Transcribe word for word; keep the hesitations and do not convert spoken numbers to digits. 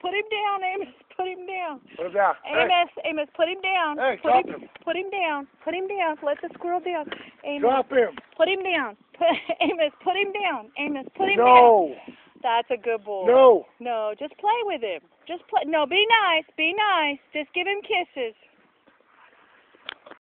Put him down, Amos. Put him down. Put him down. Amos, hey. Amos, put him down. Hey, put drop him, him. Put him down. Put him down. Let the squirrel down. Amos, Drop him. Put him down. Put, Amos, put him down. Amos, put him no. down. No. That's a good boy. No. No, just play with him. Just play. No, be nice. Be nice. Just give him kisses.